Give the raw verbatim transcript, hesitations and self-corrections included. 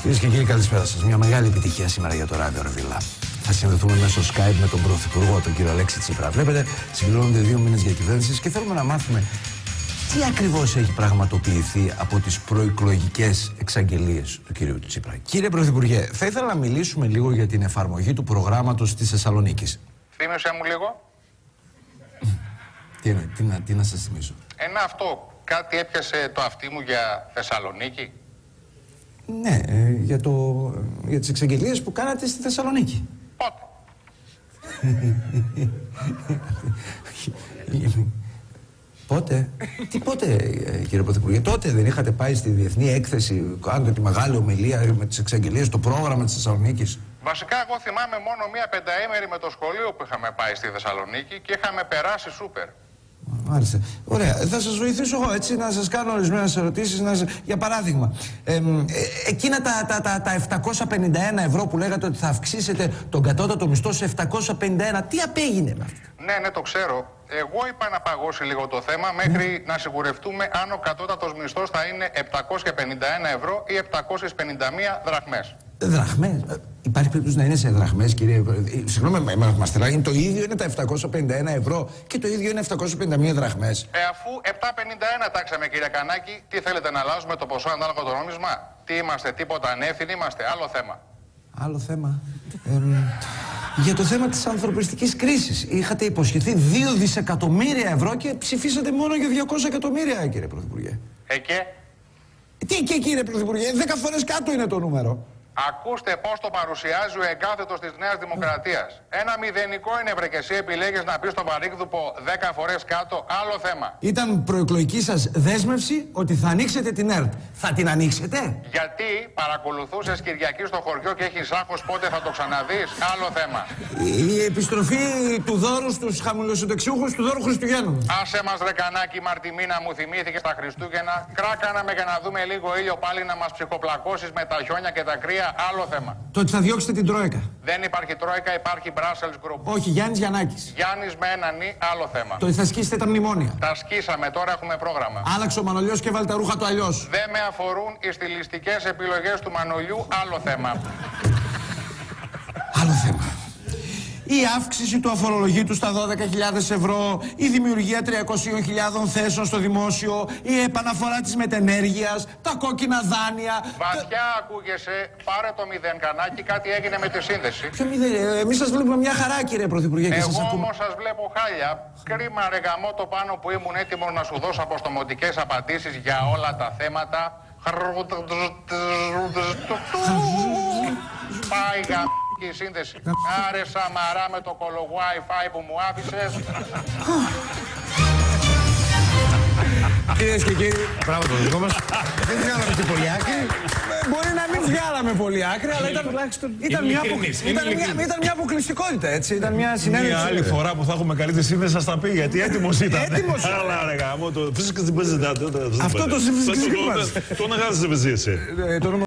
Κυρίες και κύριοι, καλησπέρα σας. Μια μεγάλη επιτυχία σήμερα για το ράδιο Ρεβίλα. Θα συνδεθούμε μέσω Skype με τον Πρωθυπουργό, τον κύριο Αλέξη Τσίπρα. Βλέπετε, συμπληρώνονται δύο μήνες διακυβέρνησης και θέλουμε να μάθουμε τι ακριβώς έχει πραγματοποιηθεί από τις προεκλογικές εξαγγελίες του κυρίου Τσίπρα. Κύριε Πρωθυπουργέ, θα ήθελα να μιλήσουμε λίγο για την εφαρμογή του προγράμματος της Θεσσαλονίκης. Θύμισε μου λίγο. Τι, τι, τι, τι να σας θυμίσω. Ένα αυτό. Κάτι έπιασε το αυτί μου για Θεσσαλονίκη. Ναι, ε, για, το, για τις εξαγγελίες που κάνατε στη Θεσσαλονίκη. Πότε? Πότε? Τι πότε, κύριε Πρωθυπουργέ? Τότε δεν είχατε πάει στη διεθνή έκθεση, κάνετε τη μεγάλη ομιλία με τις εξαγγελίες, το πρόγραμμα της Θεσσαλονίκης? Βασικά, εγώ θυμάμαι μόνο μία πενταήμερη με το σχολείο που είχαμε πάει στη Θεσσαλονίκη και είχαμε περάσει σούπερ. Μάλιστα. Ωραία. Θα σας βοηθήσω εγώ έτσι να σας κάνω ορισμένες ερωτήσεις. Να σας... Για παράδειγμα, ε, ε, εκείνα τα, τα, τα, τα επτακόσια πενήντα ένα ευρώ που λέγατε ότι θα αυξήσετε τον κατώτατο μισθό σε επτακόσια πενήντα ένα, τι απέγινε με αυτό? Ναι, ναι, το ξέρω. Εγώ είπα να παγώσει λίγο το θέμα μέχρι να συγουρευτούμε αν ο κατώτατος μισθός θα είναι επτακόσια πενήντα ένα ευρώ ή επτακόσιες πενήντα μία δραχμές. Δραχμές? Υπάρχει περίπτωση να είναι σε δραχμές, κύριε? Συγγνώμη, μας είναι το ίδιο είναι τα επτακόσια πενήντα ένα ευρώ και το ίδιο είναι επτακόσιες πενήντα μία δραχμές. Ε, αφού επτακόσια πενήντα ένα τάξαμε, κύριε Κανάκη, τι θέλετε να αλλάζουμε το ποσό ανάλογα το νόμισμα? Τι είμαστε, τίποτα ανεύθυνοι είμαστε? Άλλο θέμα. Άλλο θέμα. Ε, για το θέμα της ανθρωπιστικής κρίσης. Είχατε υποσχεθεί δύο δισεκατομμύρια ευρώ και ψηφίσατε μόνο για διακόσια εκατομμύρια, κύριε Πρωθυπουργέ. Ε, και? Τι και, κύριε Πρωθυπουργέ? Δέκα φορές κάτω είναι το νούμερο. Ακούστε πώς το παρουσιάζει ο εγκάθετος της Νέας Δημοκρατίας. Ένα μηδενικό είναι, βρε, και εσύ επιλέγεις να πεις στον Παρίκδουπο δέκα φορές κάτω. Άλλο θέμα. Ήταν προεκλογική σας δέσμευση ότι θα ανοίξετε την ΕΡΤ. Θα την ανοίξετε? Γιατί παρακολουθούσες Κυριακή στο χωριό και έχεις άγχος πότε θα το ξαναδείς? Άλλο θέμα. Η επιστροφή του δώρου στους χαμηλοσυνταξιούχους του δώρου Χριστουγέννων. Άσε μας, ρε Κανάκη, Μαρτιμίνα, μου θυμήθηκε στα Χριστούγεννα. Κράκαναμε για να δούμε λίγο ήλιο πάλι να μας ψυχοπλακώσεις με τα χιόνια και τα κρύα. Άλλο θέμα. Το ότι θα διώξετε την Τρόικα. Δεν υπάρχει Τρόικα, υπάρχει Brussels Group. Όχι, Γιάννης Γιαννάκης. Γιάννης με ένα νι, άλλο θέμα. Το ότι θα σκίσετε τα μνημόνια. Τα σκίσαμε, τώρα έχουμε πρόγραμμα. Άλλαξε ο Μανολιός και βάλει τα ρούχα του αλλιώς. Δεν με αφορούν οι στιλιστικές επιλογές του Μανολιού, άλλο θέμα. Άλλο θέμα. Η αύξηση του αφορολογήτου στα δώδεκα χιλιάδες ευρώ, η δημιουργία τριακόσιες χιλιάδες θέσεων στο δημόσιο, η επαναφορά της μετενέργειας, τα κόκκινα δάνεια. Βαθιά τα... ακούγεσαι, πάρε το μηδέν, Κανάκη, κάτι έγινε με τη σύνδεση. Ποιο μηδέν? Εμείς σας βλέπουμε μια χαρά, κύριε Πρωθυπουργέ. Εγώ σας όμως σας βλέπω χάλια. Κρίμα, ρε γαμό, το πάνω που ήμουν έτοιμος να σου δώσω αποστομωτικές απαντήσεις για όλα τα θέματα. Πάει γαμό. Η σύνδεση. Άρε Σαμαρά με το κολο Wi-Fi που μου άφησες. Κυρίες και κύριοι, μπράβο το δικό μας. Δεν βγάλαμε και πολύ άκρη. Μπορεί να μην βγάλαμε πολύ άκρη, αλλά ήταν τουλάχιστον. Ήταν μια, απο... ήταν, μια... ήταν μια αποκλειστικότητα, έτσι. Ήταν μια συνέντευξη. Μια άλλη φορά που θα έχουμε καλύτερη σύνδεση, θα τα πει, γιατί έτοιμος ήταν. Έτοιμος ήταν. Αλλά ρε γάμο, το φυσικά στην πεζιτά. Αυτό το φυσικά. Το να γάζεις σε